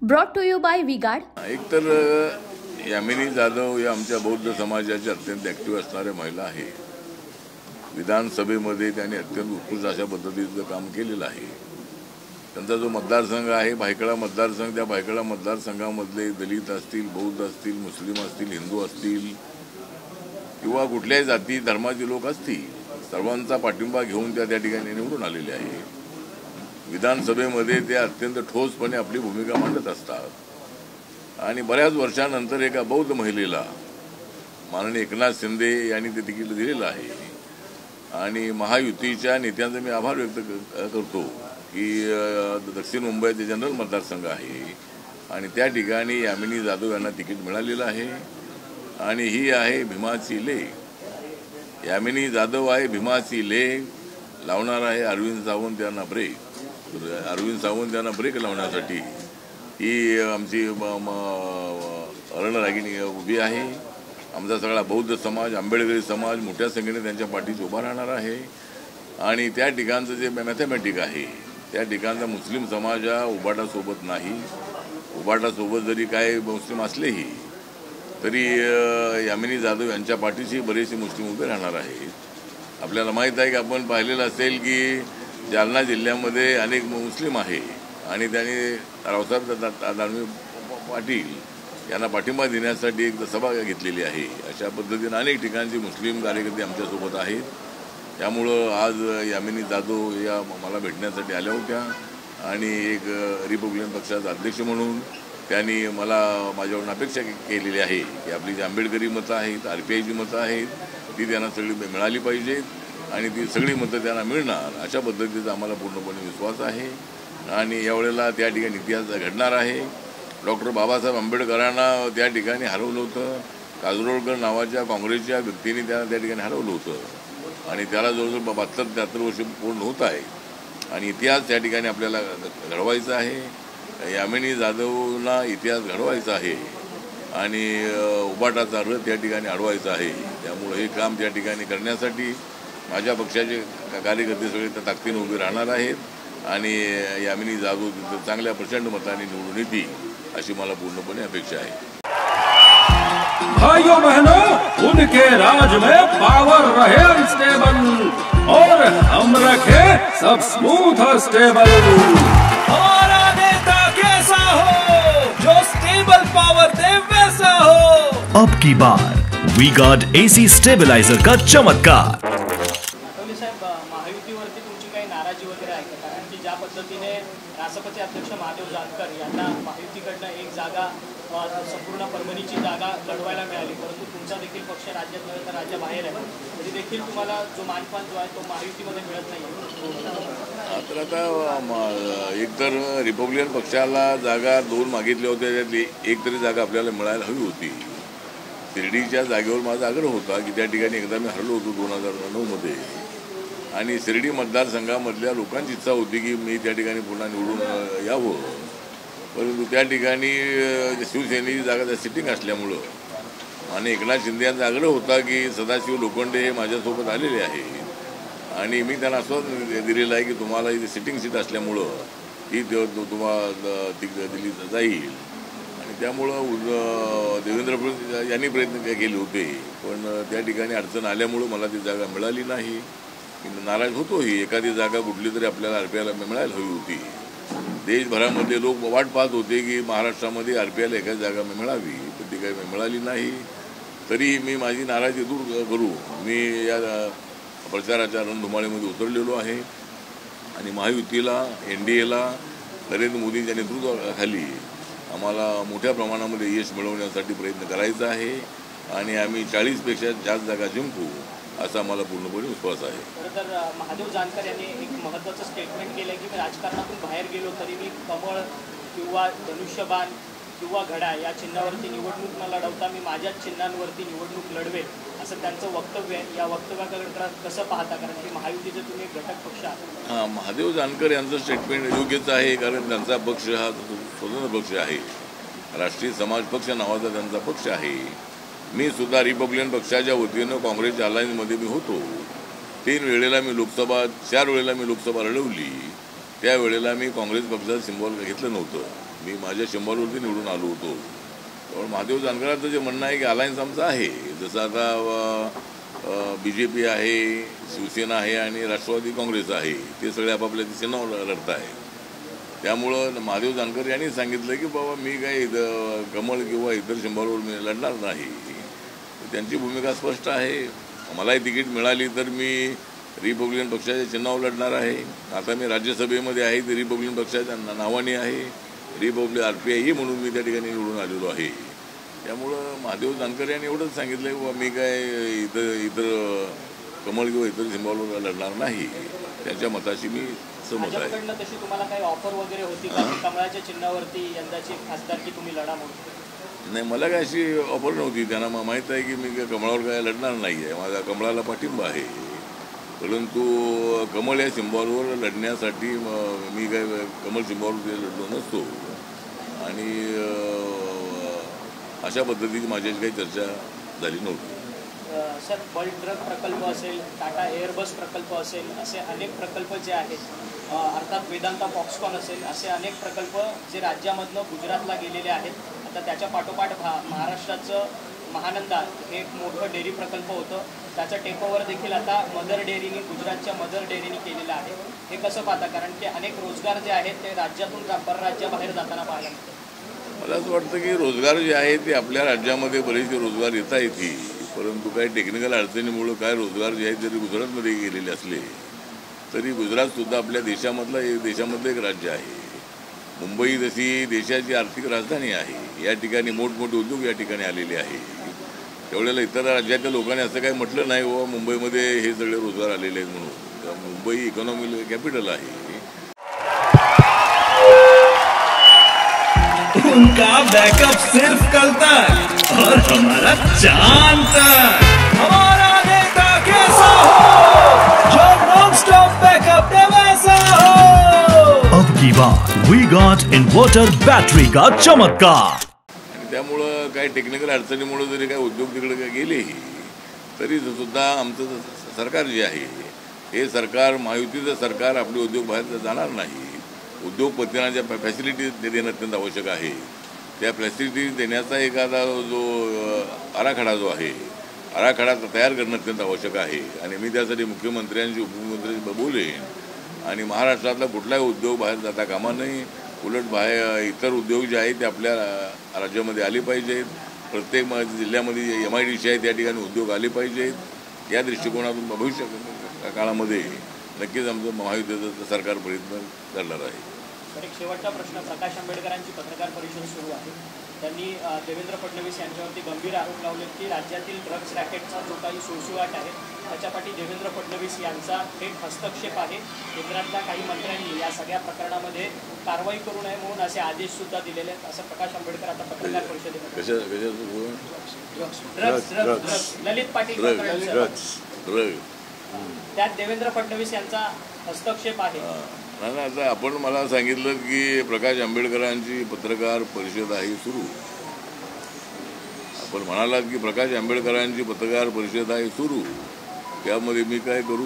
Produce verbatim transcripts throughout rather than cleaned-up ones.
Brought to you by V Guard. एक तर यामिनी जाधव या आमच्या बौद्ध समाजाच्या अत्यंत ॲक्टिव्ह असणाऱ्या महिला आहे। विधानसभेमध्ये त्यांनी अत्यंत उत्कृष्ट अशा पद्धतीचं काम केलेलं आहे। त्यांचा जो मतदारसंघ आहे भायखळा मतदारसंघ, त्या भायखळा मतदारसंघामधले दलित असतील, बौद्ध असतील, मुस्लिम असतील, हिंदू असतील किंवा कुठल्याही जाती धर्माचे लोक असतील, सर्वांचा पाठिंबा घेऊन त्या त्या ठिकाणी निवडून आलेले आहे। विधानसभेमध्ये ते अत्यंत ठोसपणे आपली भूमिका मांडत असतात आणि बऱ्याच वर्षानंतर एका बौद्ध महिलेला माननीय एकनाथ शिंदे यांनी ते तिकीट दिलेलं आहे आणि महायुतीच्या नेत्यांचा मी आभार व्यक्त करतो की दक्षिण मुंबईचे जनरल मतदारसंघ आहे आणि त्या ठिकाणी यामिनी जाधव यांना तिकीट मिळालेलं आहे आणि ही आहे भीमाची लेक। यामिनी जाधव आहे भीमाची लेक, लावणार आहे अरविंद सावंत यांना ब्रेक। अरविंद सावंत यांना ब्रेक लावण्यासाठी ही आमची रणरागिणी उभी आहे। आमचा सगळा बौद्ध समाज, आंबेडकरी समाज मोठ्या संख्येने त्यांच्या पाठीशी उभा राहणार आहे आणि त्या ठिकाणचं जे मॅथमॅटिक आहे त्या ठिकाणचा मुस्लिम समाज हा उबाटासोबत नाही। उबाटासोबत जरी काय मुस्लिम असलेही तरी यामिनी जाधव यांच्या पाठीशी बरेचसे मुस्लिम उभे राहणार आहेत। आपल्याला माहीत आहे की आपण पाहिलेलं असेल की जालना जिल्ह्यामध्ये अनेक मुस्लिम आहे आणि त्यांनी रावसाहेब दानवे पाटील यांना पाठिंबा देण्यासाठी एक सभा घेतलेली आहे। अशा पद्धतीने अनेक ठिकाणचे मुस्लिम कार्यकर्ते आमच्यासोबत आहेत। त्यामुळं आज यामिनी जाधव या मला भेटण्यासाठी आल्या होत्या आणि एक रिपब्लिकन पक्षाचा अध्यक्ष म्हणून त्यांनी मला माझ्याकडून अपेक्षा केलेली आहे की आपली जी आंबेडकरी मतं आहेत, आर पी आयची मतं आहेत ती त्यांना सगळी मिळाली पाहिजेत आणि ती सगळी मतं त्यांना मिळणार अशा पद्धतीचा आम्हाला पूर्णपणे विश्वास आहे आणि यावेळेला त्या ठिकाणी इतिहास घडणार आहे। डॉक्टर बाबासाहेब आंबेडकरांना त्या ठिकाणी हरवलं होतं, काजरोळकर नावाच्या काँग्रेसच्या व्यक्तीने त्या त्या ठिकाणी हरवलं होतं आणि त्याला जवळजवळ बहात्तर त्र्याहत्तर वर्ष पूर्ण होत आहे आणि इतिहास त्या ठिकाणी आपल्याला घडवायचा आहे। यामिनी जाधवला इतिहास घडवायचा आहे आणि उबाटाचा रथ त्या ठिकाणी अडवायचा आहे। त्यामुळे हे काम त्या ठिकाणी करण्यासाठी माझ्या पक्षाचे कार्यकर्ते सगळे त्या ताकदीने उभे राहणार आहेत आणि यामिनी जाधव चांगल्या प्रचंड मताने निवडून येतील अशी मला पूर्णपणे अपेक्षा आहे। भाइयों बहनों, उनके राज में पावर रहे अनस्टेबल और हम रखे सब स्मूथ और स्टेबल। हमारा नेता कैसा हो जो स्टेबल पावर दे वैसा हो। अब की बार वी गार्ड एसी स्टेबलाइजर का चमत्कार। महायुतीवरती तुमची काही नाराजी वगैरे आहे का? कारण की ज्या पद्धतीने रासपचे अध्यक्ष महादेव जानकर यांना महायुतीकडनं एक जागा संपूर्ण परभणीची जागा लढवायला मिळाली, परंतु तुमचा देखील पक्ष राज्यात नव्हे तर राज्याबाहेर आहे, तरी देखील तुम्हाला जो मानपान जो आहे तो महायुतीमध्ये मिळत नाही। तर आता एकतर रिपब्लिकन पक्षाला जागा दोन मागितल्या होत्या, त्यातली एक तरी जागा आपल्याला मिळायला हवी होती। शिर्डीच्या जागेवर माझा आग्रह होता की त्या ठिकाणी एकदा मी हरलो होतो दोन हजार नऊमध्ये आणि शिर्डी मतदारसंघामधल्या लोकांची इच्छा होती की मी त्या ठिकाणी पुन्हा निवडून यावं, परंतु त्या ठिकाणी शिवसेनेची जागा त्या सिटिंग असल्यामुळं आणि एकनाथ शिंदे यांचा आग्रह होता की सदाशिव लोखंडे हे माझ्यासोबत आलेले आहेत आणि मी त्यांना असं दिलेलं आहे की तुम्हाला इथे सिटिंग सीट असल्यामुळं ती तुम्हाला दिली जाईल आणि त्यामुळं देवेंद्र फडणवीस यांनी प्रयत्न केले होते पण त्या ठिकाणी अडचण आल्यामुळं मला ती जागा मिळाली नाही। नाराज होतो ही एखादी जागा कुठली तरी आपल्याला आर पी आयला मिळायला हवी होती। देशभरामध्ये लोक वाट पाहत होते की महाराष्ट्रामध्ये आर पी आयला एखादी जागा मिळावी, पण ती काही मिळाली नाही। तरी मी माझी नाराजी दूर करू मी या प्रचाराच्या रणधुमाळीमध्ये उतरलेलो आहे आणि महायुतीला, एन डी एला नरेंद्र मोदींच्या नेतृत्वाखाली आम्हाला मोठ्या प्रमाणामध्ये यश मिळवण्यासाठी प्रयत्न करायचा आहे आणि आम्ही चाळीसपेक्षा जास्त जागा जिंकू असा मला पूर्णपणे विश्वास आहे। खरं तर महादेव जानकर यांनी एक महत्त्वाचं स्टेटमेंट केलं की मी राजकारणातून बाहेर गेलो तरी मी कमळ किंवा धनुष्यबाण किंवा घड्याळ या चिन्हावरती निवडणूक न लढवता मी माझ्याच चिन्हांवरती निवडणूक लढवेल असं त्यांचं वक्तव्य आहे। या वक्तव्याकडे कसं पाहता, कारण की महायुतीचे तुम्ही एक घटक पक्ष आहात? हां, महादेव जानकर यांचं स्टेटमेंट योग्यच आहे कारण त्यांचा पक्ष हा स्वतंत्र पक्ष आहे, राष्ट्रीय समाज पक्ष नावाचा त्यांचा पक्ष आहे। मी सुद्धा रिपब्लिकन पक्षाच्या वतीनं काँग्रेसच्या अलायन्समध्ये मी होतो। तीन वेळेला मी लोकसभा चार वेळेला मी लोकसभा लढवली, त्यावेळेला मी काँग्रेस पक्षाचं सिम्बॉल घेतलं नव्हतं। मी माझ्या शंभरवरती निवडून आलो होतो. पण महादेव जानकरांचं जे म्हणणं आहे की अलायन्स आमचं आहे, जसं आता बी जे पी आहे, शिवसेना आहे आणि राष्ट्रवादी काँग्रेस आहे, ते सगळे आपापल्या दिशेनं लढत आहे. त्यामुळं महादेव जानकर यांनी सांगितलं की बाबा मी काही कमळ किंवा इतर शंभरवर मी लढणार नाही. त्यांची भूमिका स्पष्ट आहे. मलाही तिकीट मिळाली तर मी रिपब्लिकन पक्षाच्या चिन्हावर लढणार आहे. आता मी राज्यसभेमध्ये आहे ते रिपब्लिकन पक्षाच्या नावाने आहे, रिपब्लिक आर पी आय म्हणून मी त्या ठिकाणी निवडून आलेलो आहे. त्यामुळं महादेव जानकर यांनी एवढंच सांगितलं की बाबा मी काय इतर इतर कमळ किंवा इतर सिंबॉलवर लढणार नाही. त्यांच्या मताशी मी सहमत आहे. तशी तुम्हाला काही ऑफर वगैरे होती का कमळाच्या चिन्हावरती यंदाची खासदारकी तुम्ही लढा म्हणून? नाही, मला काय अशी ऑफर नव्हती. त्यांना माहीत आहे की मी कमळावर काय लढणार नाही आहे, माझा कमळाला पाठिंबा आहे. परंतु कमळ या सिंबॉलवर लढण्यासाठी मी काय कमळ सिंबॉलवर लढलो नसतो आणि अशा पद्धतीची माझ्याशी काही चर्चा झाली नव्हती. सर, बल्क ड्रग प्रकल्प असेल, टाटा एअरबस प्रकल्प असेल, असे अनेक प्रकल्प जे आहेत, अर्थात वेदांता फॉक्सकॉन असेल, असे अनेक प्रकल्प जे राज्यामधनं गुजरातला गेलेले आहेत. आता त्याच्या पाठोपाठ भा महाराष्ट्राचं महानंदा हे एक मोठं डेअरी प्रकल्प होतं, त्याचं टेकओव्हर देखील आता मदर डेअरीने, गुजरातच्या मदर डेअरीने केलेलं आहे. हे कसं पाहता? कारण की अनेक रोजगार जे आहेत ते राज्यातून परराज्याबाहेर जाताना पाहायला मिळतात. मला असं वाटतं की रोजगार जे आहे ते आपल्या राज्यामध्ये बरेचसे रोजगार येता येते, परंतु काही टेक्निकल अडचणीमुळं काय रोजगार जे आहेत जरी गुजरातमध्ये गेलेले असले तरी गुजरातसुद्धा आपल्या देशामधलं एक देशामधलं एक राज्य आहे. मुंबई जशी देशाची आर्थिक राजधानी आहे, या ठिकाणी मोठमोठे उद्योग या ठिकाणी आलेले आहे. त्यावेळेला इतर राज्याच्या लोकांनी असं काही म्हटलं नाही हो मुंबईमध्ये हे सगळे रोजगार आलेले आहेत म्हणून. मुंबई इकॉनॉमी कॅपिटल आहे. उनका बैकअप सिर्फ कल तक और हमारा चांद तक. हमारा नेता कैसा हो जो नॉन स्टॉप बैकअप दे वैसा हो. अब की बात वी गॉट इन्वर्टर बैटरी का चमत्कार. त्यामुळं काही टेक्निकल अडचणीमुळे जरी काही उद्योग तिकडे काय गेलेही तरी सुद्धा आमचं सरकार जे आहे हे सरकार, महायुतीचं सरकार, आपले उद्योग बाहेर जाणार नाही. उद्योगपतींना ज्या फॅसिलिटीज देणं अत्यंत आवश्यक आहे त्या फॅसिलिटीज देण्याचा एखादा जो आराखडा जो आहे आराखडा तयार करणं अत्यंत आवश्यक आहे. आणि मी त्यासाठी मुख्यमंत्र्यांशी, उपमुख्यमंत्र्यांशी बोलेन आणि महाराष्ट्रातला कुठलाही उद्योग बाहेर जाता कामा नाही. उलट बाहेर इतर उद्योग जे आहेत ते आपल्या राज्यामध्ये आले पाहिजेत. प्रत्येक जिल्ह्यामध्ये एम आय डी सी आहेत त्या ठिकाणी उद्योग आले पाहिजेत. या दृष्टिकोनातून भविष्य काळामध्ये नक्कीच आमचं महायुतीचं सरकार प्रयत्न करणार आहे. तर एक शेवटचा प्रश्न. प्रकाश आंबेडकरांची पत्रकार परिषद सुरू आहे. त्यांनी देवेंद्र फडणवीस यांच्यावरती गंभीर आरोप लावले की राज्यातील ड्रग्ज रॅकेटचा जो काही सुळसुळाट आहे त्याच्यापाठी देवेंद्र फडणवीस यांचा थेट हस्तक्षेप आहे. केंद्रातल्या काही मंत्र्यांनी या सगळ्या प्रकरणामध्ये कारवाई करू नये म्हणून असे आदेश सुद्धा दिलेले आहेत, असं प्रकाश आंबेडकर आता पत्रकार परिषदेमध्ये. ललित पाटील प्रकरण, त्यात देवेंद्र फडणवीस यांचा हस्तक्षेप आहे. नाही, आता आपण मला सांगितलं की प्रकाश आंबेडकरांची पत्रकार परिषद आहे सुरू. आपण म्हणालात की प्रकाश आंबेडकरांची पत्रकार परिषद आहे सुरू, त्यामध्ये मी काय करू?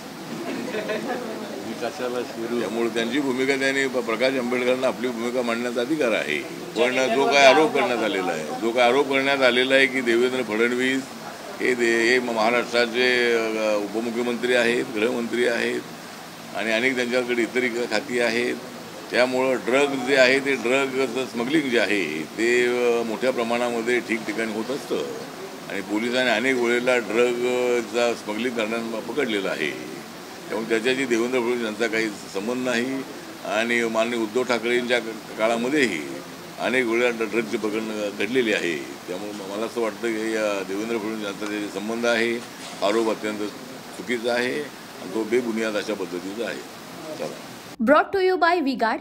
कशाला सुरू? त्यामुळे त्यांची भूमिका, त्यांनी प्रकाश आंबेडकरांना आपली भूमिका मांडण्याचा अधिकार आहे. पण जो काय आरोप करण्यात आलेला आहे जो काय आरोप करण्यात आलेला आहे की देवेंद्र फडणवीस हे दे हे महाराष्ट्राचे उपमुख्यमंत्री आहेत, गृहमंत्री आहेत आणि अनेक त्यांच्याकडे इतरही खाती आहेत. त्यामुळं ड्रग जे आहे ते ड्रगचं स्मगलिंग जे आहे ते मोठ्या प्रमाणामध्ये ठिकठिकाणी होत असतं आणि पोलिसांनी अनेक वेळेला ड्रगचा स्मगलिंग करण्याला पकडलेलं आहे. त्यामुळे त्याच्याशी देवेंद्र फडणवीस यांचा काही संबंध नाही. आणि माननीय उद्धव ठाकरेंच्या काळामध्येही अनेक वेळा ड्रगची पकड घडलेली आहे. त्यामुळे मला असं वाटतं की या देवेंद्र फडणवीस यांचा जे संबंध आहे आरोप अत्यंत चुकीचा आहे आणि तो बेबुनियाद अशा पद्धतीचा आहे. चला. Brought to you by V Guard.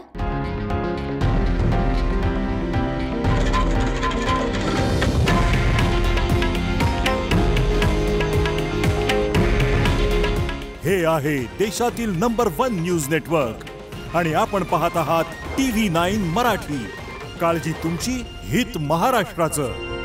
हे आहे देशातील नंबर वन न्यूज नेटवर्क आणि आपण पाहत आहात टी व्ही नाईन मराठी. काळजी तुमची, हित महाराष्ट्राचं.